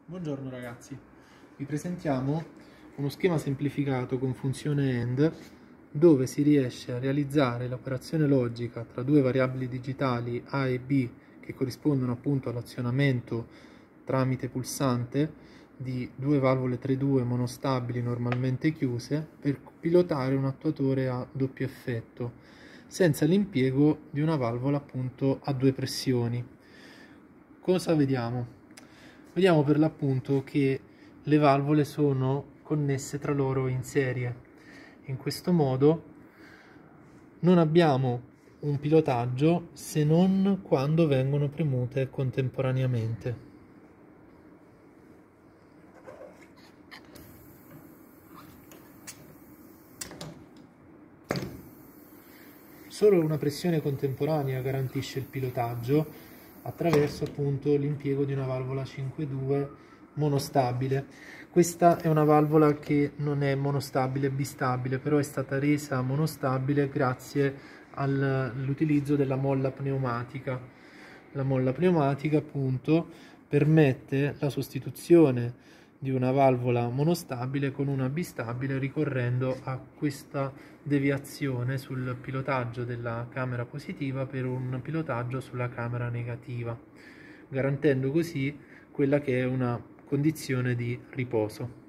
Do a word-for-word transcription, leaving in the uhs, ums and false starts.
Buongiorno ragazzi, vi presentiamo uno schema semplificato con funzione AND dove si riesce a realizzare l'operazione logica tra due variabili digitali A e B che corrispondono appunto all'azionamento tramite pulsante di due valvole tre due monostabili normalmente chiuse per pilotare un attuatore a doppio effetto senza l'impiego di una valvola appunto a due pressioni. Cosa vediamo? Vediamo per l'appunto che le valvole sono connesse tra loro in serie. In questo modo non abbiamo un pilotaggio se non quando vengono premute contemporaneamente. Solo una pressione contemporanea garantisce il pilotaggio attraverso appunto l'impiego di una valvola cinque due monostabile. Questa è una valvola che non è monostabile, è bistabile, però è stata resa monostabile grazie all'utilizzo della molla pneumatica. La molla pneumatica appunto permette la sostituzione di una valvola monostabile con una bistabile ricorrendo a questa deviazione sul pilotaggio della camera positiva per un pilotaggio sulla camera negativa, garantendo così quella che è una condizione di riposo.